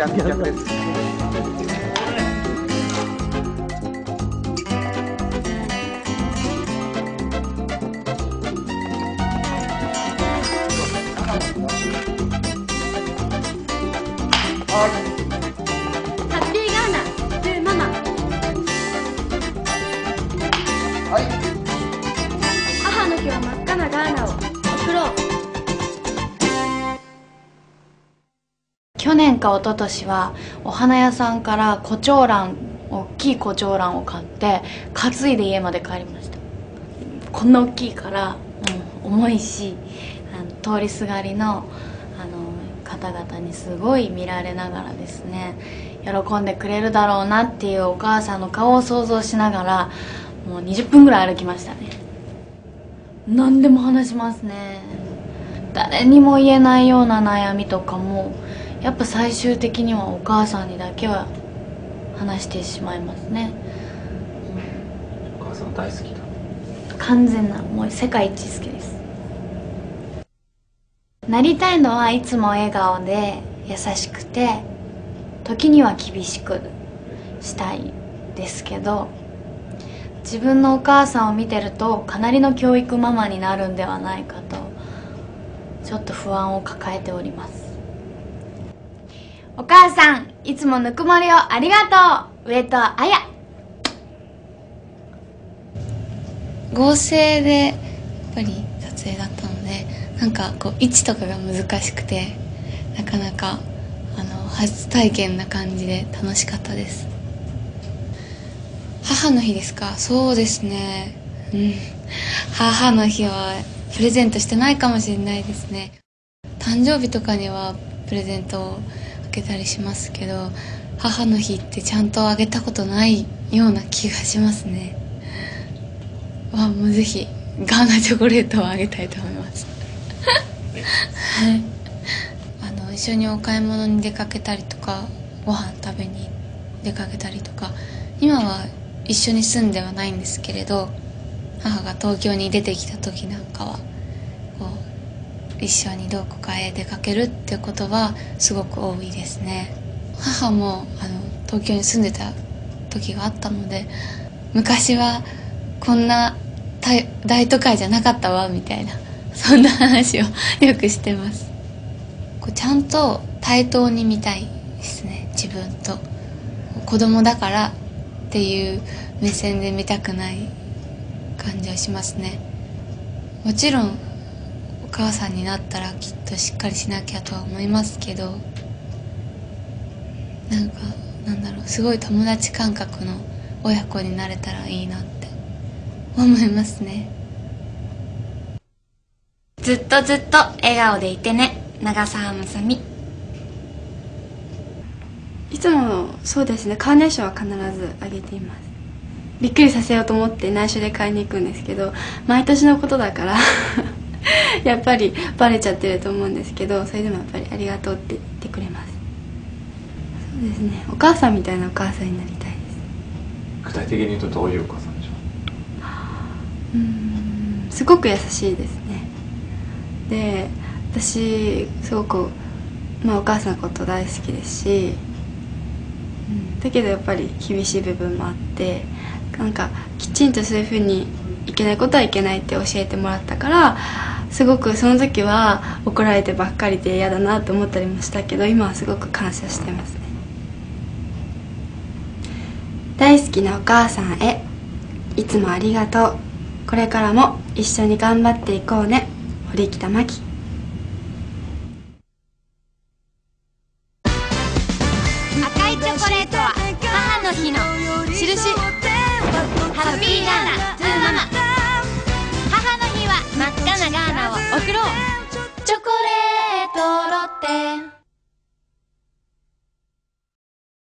逆です。 ハッピーガーナトゥーママ。 はい。 母の日は真っ赤なガーナを贈ろう。去年か一昨年はお花屋さんから胡蝶蘭、大きい胡蝶蘭を買って担いで家まで帰りました。こんな大きいから、重いし、通りすがりの方々にすごい見られながらですね、喜んでくれるだろうなっていうお母さんの顔を想像しながら、もう20分ぐらい歩きましたね。何でも話しますね。誰にも言えないような悩みとかもやっぱ最終的にはお母さんにだけは話してしまいますね。 お母さん大好きだ。 完全な、もう世界一好きです。なりたいのはいつも笑顔で優しくて、時には厳しくしたいですけど、自分のお母さんを見てるとかなりの教育ママになるんではないかとちょっと不安を抱えております。お母さん、いつもぬくもりをありがとう。上戸彩。 合成でやっぱり撮影だったので、なんかこう位置とかが難しくて、なかなか初体験な感じで楽しかったです。母の日ですか？そうですね、母の日はプレゼントしてないかもしれないですね。誕生日とかにはプレゼントをあげたりしますけど、母の日ってちゃんとあげたことないような気がしますね。もうぜひガーナチョコレートをあげたいと思いますはい、一緒にお買い物に出かけたりとか、ご飯食べに出かけたりとか、今は一緒に住んではないんですけれど、母が東京に出てきた時なんかはこう一緒にどこかへ出かけるってことはすごく多いですね。母も東京に住んでた時があったので、昔はこんな大都会じゃなかったわみたいな、そんな話をよくしてます。ちゃんと対等に見たいですね。自分と子供だからっていう目線で見たくない感じはしますね。もちろんお母さんになったらきっとしっかりしなきゃとは思いますけど、なんだろう、すごい友達感覚の親子になれたらいいなって思いますね。 ずっとずっと笑顔でいてね、長澤まさみ。 いつもそうですね、カーネーションは必ずあげています。びっくりさせようと思って内緒で買いに行くんですけど、毎年のことだからやっぱりバレちゃってると思うんですけど、それでもやっぱりありがとうって言ってくれます。そうですね、お母さんみたいなお母さんになりたいです。 具体的に言うとどういうお母さんでしょう？すごく優しいですね。で、私すごく、お母さんのこと大好きですし、だけどやっぱり厳しい部分もあって、きちんとそういうふうにいけないことはいけないって教えてもらったから、すごくその時は怒られてばっかりで嫌だなと思ったりもしたけど、今はすごく感謝してますね。大好きなお母さんへ、いつもありがとう。これからも一緒に頑張っていこうね。堀北真希。 赤いチョコレートは母の日の印。ハッピーガーナトゥーママ。母の日は真っ赤なガーナを贈ろう。チョコレートロッテ。